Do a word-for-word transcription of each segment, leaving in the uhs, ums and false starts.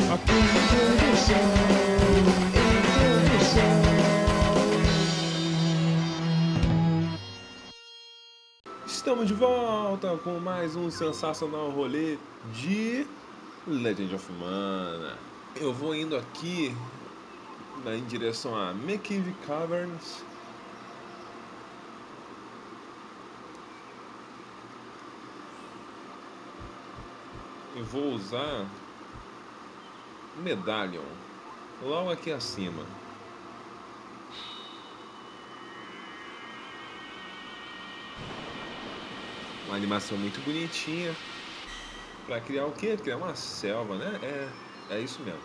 Introdução, introdução. Estamos de volta com mais um sensacional rolê de Legend of Mana. Eu vou indo aqui na, em direção a Makive Caverns. Eu vou usar Medallion logo aqui acima. Uma animação muito bonitinha. Pra criar o quê? Criar uma selva, né? É, é isso mesmo.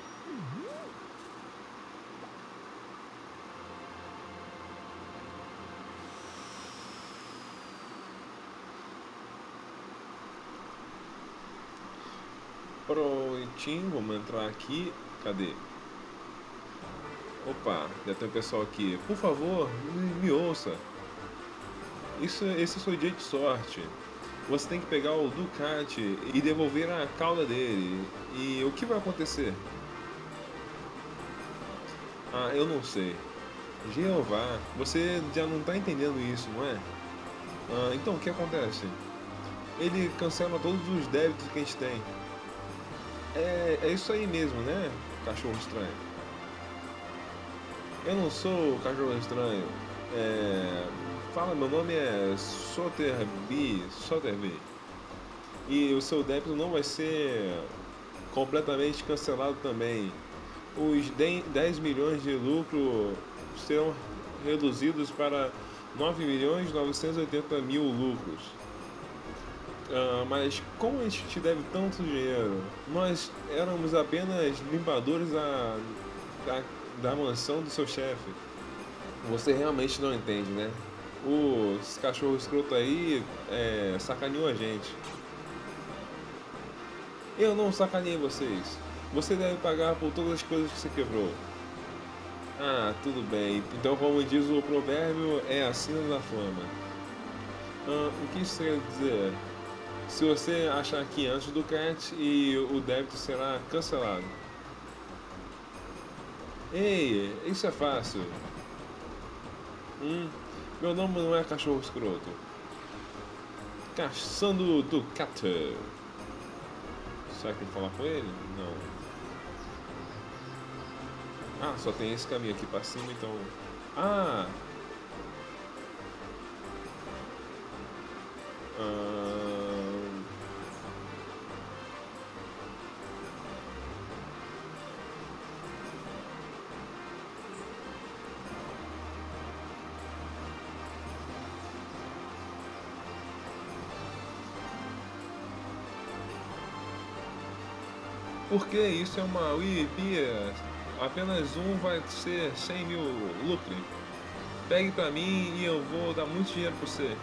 Prontinho, vamos entrar aqui. Cadê? Opa, já tem um pessoal aqui. Por favor, me, me ouça. Isso, esse é o seu dia de sorte. Você tem que pegar o Ducati e devolver a cauda dele. E o que vai acontecer? Ah, eu não sei. Jeová, você já não está entendendo isso, não é? Ah, então o que acontece? Ele cancela todos os débitos que a gente tem. É, é isso aí mesmo, né, cachorro estranho? Eu não sou o cachorro estranho. É, fala, meu nome é Soterby, Soterby. E o seu débito não vai ser completamente cancelado também. Os dez milhões de lucro serão reduzidos para nove milhões novecentos e oitenta mil lucros. Ah, mas como a gente te deve tanto dinheiro? Nós éramos apenas limpadores da, da, da mansão do seu chefe. Você realmente não entende, né? O esse cachorro escroto aí é, sacaneou a gente. Eu não sacaneei vocês. Você deve pagar por todas as coisas que você quebrou. Ah, tudo bem. Então, como diz o provérbio, é a sina da fama. Ah, o que isso quer dizer? Se você achar quinhentos do cat e o débito será cancelado. Ei, isso é fácil. Hum, meu nome não é cachorro escroto. Caçando do Cato. Será que tem que falar com ele? Não. Ah, só tem esse caminho aqui pra cima, então. Ah! Ahn, Porque isso é uma U I P. Apenas um vai ser cem mil lucro. Pegue pra mim e eu vou dar muito dinheiro pra você.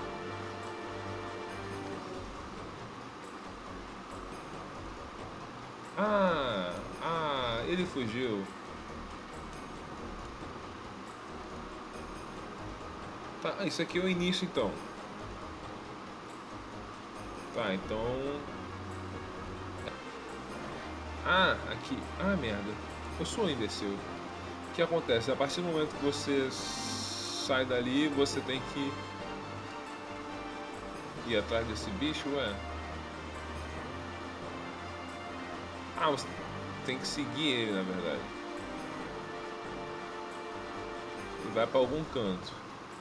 Ah, ah, ele fugiu. Tá, isso aqui é o início então. Tá, então. Ah, aqui. Ah, merda. Eu sou um imbecil. O que acontece? A partir do momento que você sai dali, você tem que ir atrás desse bicho, ué. Ah, você tem que seguir ele, na verdade. E vai pra algum canto.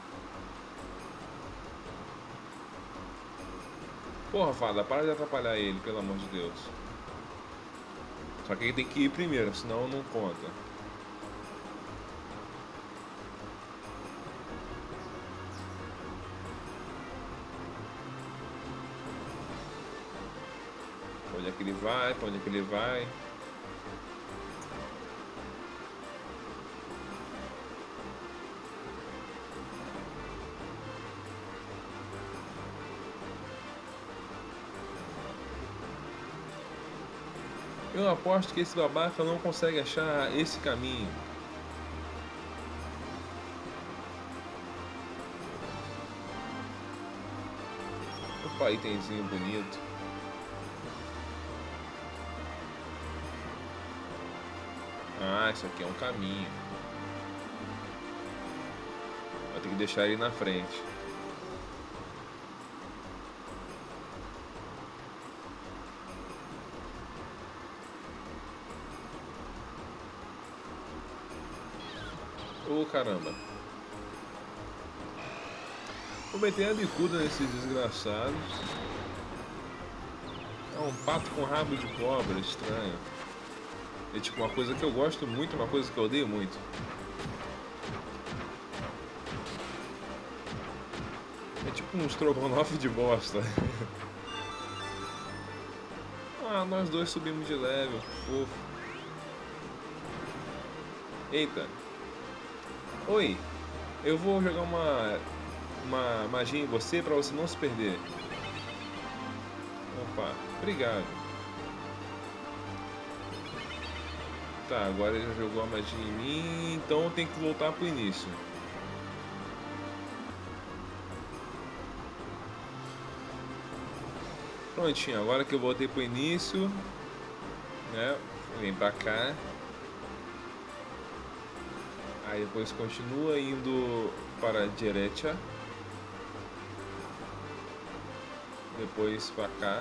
Porra, fada, para de atrapalhar ele, pelo amor de Deus. Só que ele tem que ir primeiro, senão não conta. Pra onde é que ele vai, pra onde é que ele vai. Eu aposto que esse babaca não consegue achar esse caminho. Opa, itemzinho bonito. Ah, isso aqui é um caminho. Vou ter que deixar ele na frente. Ô, caramba. Vou meter a bicuda nesses desgraçados. É um pato com rabo de cobra, estranho. É tipo uma coisa que eu gosto muito, uma coisa que eu odeio muito. É tipo um estrogonofe de bosta. Ah, nós dois subimos de level, fofo. Eita. Oi, eu vou jogar uma, uma magia em você pra você não se perder. Opa, obrigado. Tá, agora ele já jogou a magia em mim, então eu tenho que voltar pro início. Prontinho, agora que eu voltei pro início, né? Vem pra cá. Aí depois continua indo para a direita. Depois pra cá.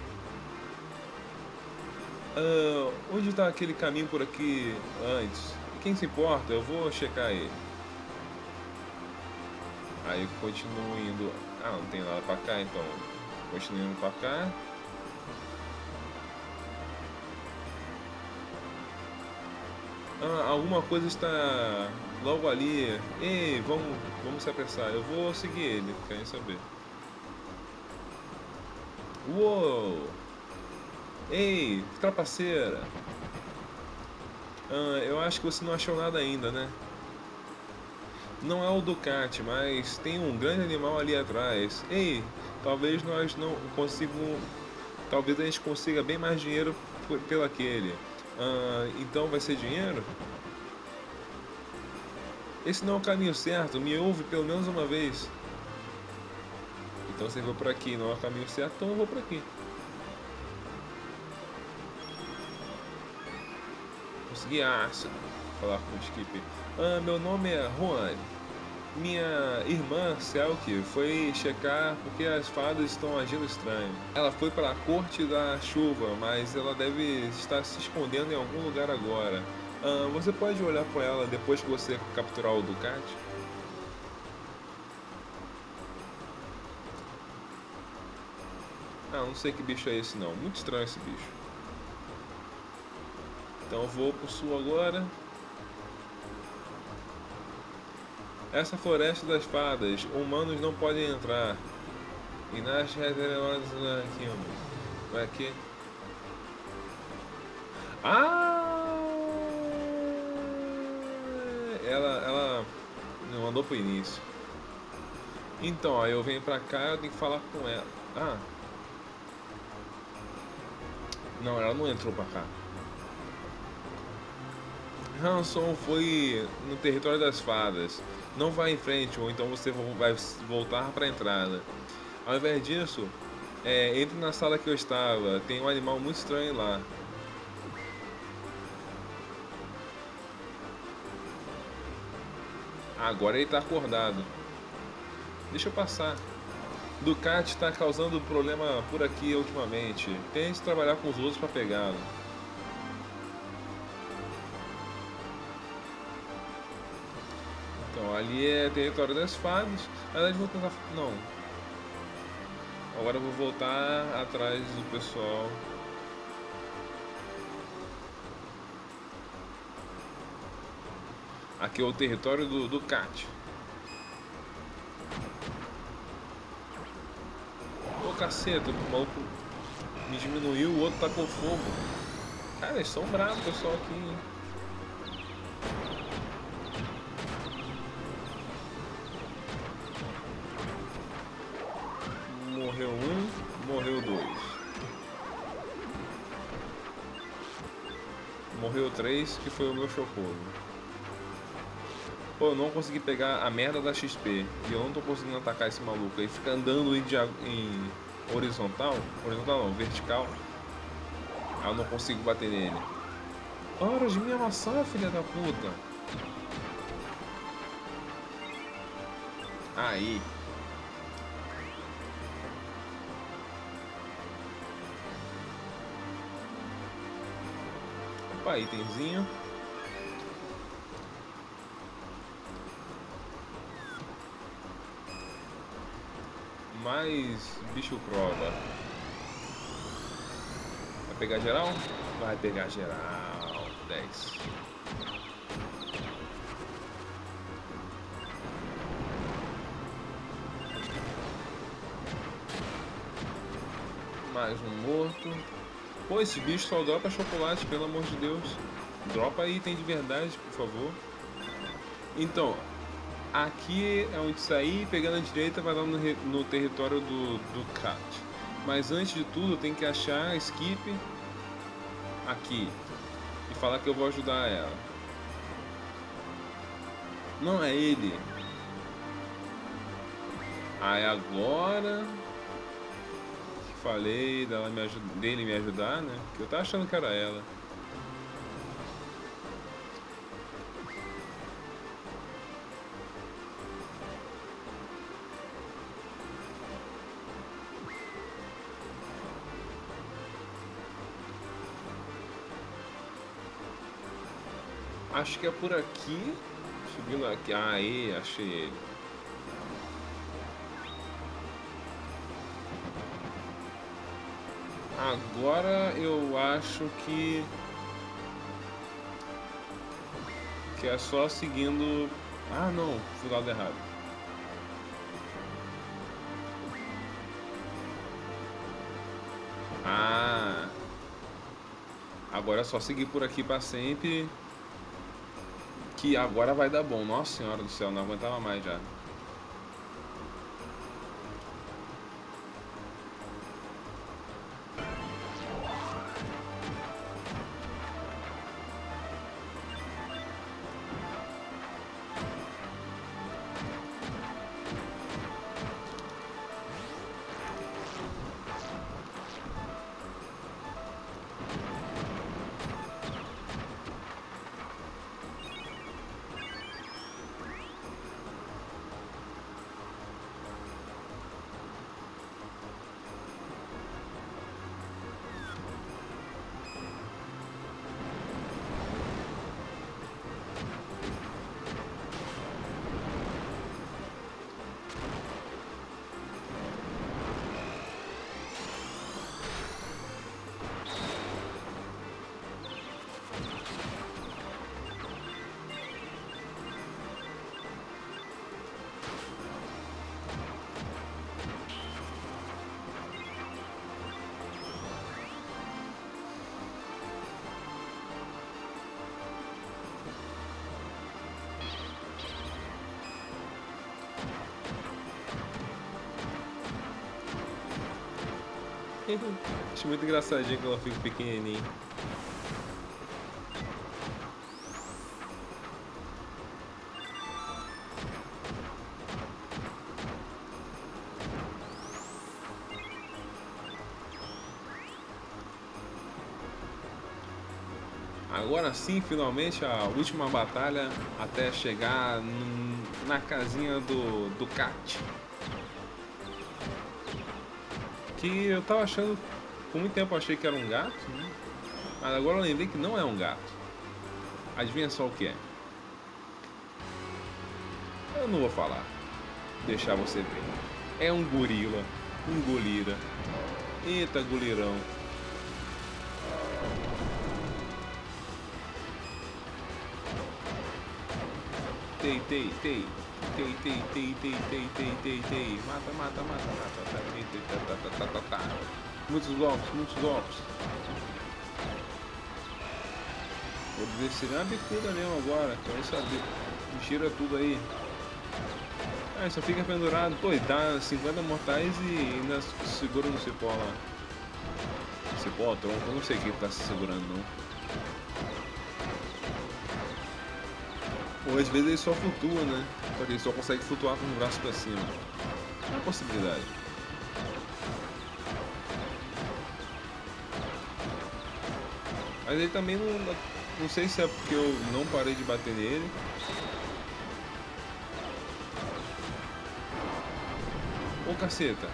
Ah, onde está aquele caminho por aqui antes? Quem se importa? Eu vou checar ele. Aí eu continuo indo. Ah, não tem nada pra cá, então. Continuo indo pra cá. Ah, alguma coisa está logo ali. Ei, vamos, vamos se apressar. Eu vou seguir ele, querem saber. Uou! Ei, trapaceira! Ah, eu acho que você não achou nada ainda, né? Não é o Ducati, mas tem um grande animal ali atrás. Ei, talvez nós não consigamos. Talvez a gente consiga bem mais dinheiro por, pelo aquele. Ah, então vai ser dinheiro? Esse não é o caminho certo, me ouve pelo menos uma vez. Então você vai por aqui, não é o caminho certo, então eu vou por aqui. Consegui ácido. Falar com o Skip. Ah, meu nome é Juan. Minha irmã, Selkie, foi checar porque as fadas estão agindo estranho. Ela foi para a corte da chuva, mas ela deve estar se escondendo em algum lugar agora. Ah, você pode olhar para ela depois que você capturar o Ducati? Ah, não sei que bicho é esse não. Muito estranho esse bicho. Então eu vou pro sul agora. Essa floresta das fadas, humanos não podem entrar. E nas reservas aqui, vai aqui. Ah! Ela, ela me mandou pro início. Então, aí eu venho pra cá, eu tenho que falar com ela. Ah. Não, ela não entrou pra cá. Hanson foi no território das fadas. Não vá em frente, ou então você vai voltar para a entrada. Ao invés disso, é, entre na sala que eu estava. Tem um animal muito estranho lá. Agora ele está acordado. Deixa eu passar. Ducati está causando problema por aqui ultimamente. Tente trabalhar com os outros para pegá-lo. Então, ali é território das fadas. Na verdade, vou tentar. Não. Agora eu vou voltar atrás do pessoal. Aqui é o território do Ducati. Ô caceta, o maluco me diminuiu, o outro tacou fogo. Cara, eles são bravos, pessoal aqui, hein? Morreu um, morreu dois. Morreu três, que foi o meu Chocobo. Pô, eu não consegui pegar a merda da X P. E eu não tô conseguindo atacar esse maluco. Ele fica andando em, em horizontal. Horizontal não, vertical. Aí eu não consigo bater nele. Hora de me amassar, filha da puta. Aí. Opa, itemzinho. Mais bicho prova. Vai pegar geral? Vai pegar geral. dez. Mais um morto. Pô, esse bicho só dropa chocolate, pelo amor de Deus. Dropa item de verdade, por favor. Então, aqui é onde sair, pegando a direita vai lá no, no território do, do Cat. Mas antes de tudo, tem que achar a Skip aqui e falar que eu vou ajudar ela. Não é ele. Aí agora que falei dela me ajud... dele me ajudar, né? Que eu tava achando que era ela. Acho que é por aqui. Subindo aqui. Aí, achei ele. Agora eu acho que que é só seguindo. Ah, não, fui do lado errado. Ah, agora é só seguir por aqui pra sempre. Que agora vai dar bom. Nossa senhora do céu, não aguentava mais já. Acho muito engraçadinho que ela fica pequenininha. Agora sim, finalmente, a última batalha até chegar na casinha do, do Cat. Que eu tava achando, por muito tempo eu achei que era um gato, né? Mas agora eu lembrei que não é um gato. Adivinha só o que é? Eu não vou falar. Deixar você ver. É um gorila. Um golira. Eita, golirão. Tei, tei, tei. Tei, tei, tei, tei, tei, tei, tei, tei. Mata, mata, mata, mata. Tá, tá, tá, tá, tá, tá, tá. Muitos golpes, muitos golpes. Vou descer na bicuda mesmo agora. Quero saber. Me tira tudo aí. Ah, só fica pendurado. Pô, e dá cinquenta mortais e ainda segura no cipó lá. Cipó, tronco, eu não sei o que tá se segurando não. Ou às vezes ele só flutua, né? Só que ele só consegue flutuar com o braço pra cima. É uma possibilidade. Mas ele também não, Não sei se é porque eu não parei de bater nele. Ô caceta.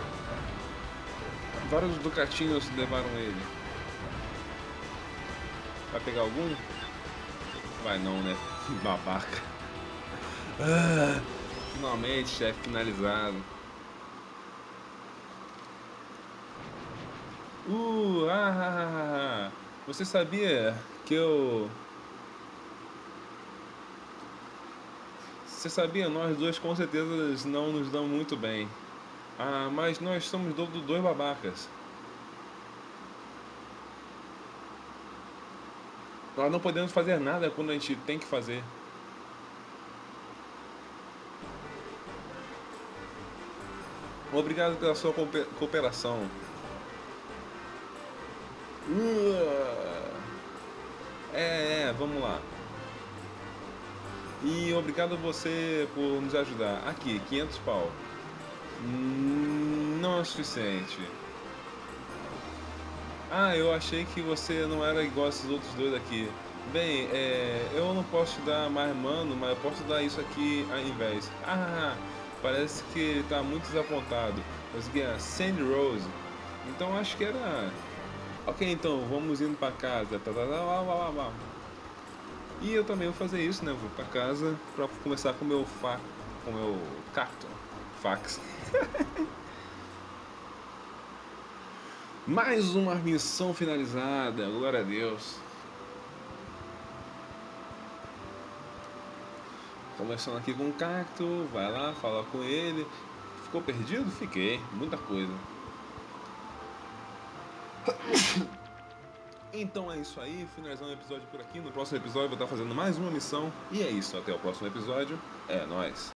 Vários Ducatinhos levaram ele. Vai pegar algum? Vai não, né? Babaca. Ah, finalmente, chefe finalizado. Uh, ah, ah, ah, ah, ah. Você sabia que eu... Você sabia? Nós dois com certeza não nos damos muito bem. Ah, mas nós somos do- do- dois babacas. Nós não podemos fazer nada quando a gente tem que fazer. Obrigado pela sua coope- cooperação. Uh, é, é, vamos lá. E obrigado a você por nos ajudar. Aqui, quinhentos pau. Hum, Não é o suficiente. Ah, eu achei que você não era igual esses outros dois aqui. Bem, é, eu não posso te dar mais mano, mas eu posso dar isso aqui ao invés. Ah, parece que ele tá muito desapontado. Consegui a Sandy Rose. Então acho que era. Ok, então vamos indo pra casa. Tá, tá, tá, lá, lá, lá, lá. E eu também vou fazer isso, né? Vou pra casa pra começar com o meu fa... com o meu cacto. Fax. Mais uma missão finalizada, glória a Deus. Começando aqui com o cacto, vai lá, fala com ele. Ficou perdido? Fiquei, muita coisa. Então é isso aí, finalizando o episódio por aqui. No próximo episódio eu vou estar fazendo mais uma missão. E é isso, até o próximo episódio. É nóis.